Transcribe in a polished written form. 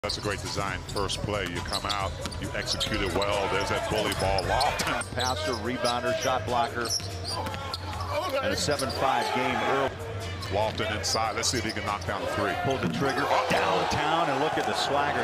That's a great design. First play, you come out, you execute it well. There's that bully ball. Lofton. Passer, rebounder, shot blocker, and a 7-5 game early. Lofton inside. Let's see if he can knock down the three. Pulled the trigger downtown, and look at the swagger.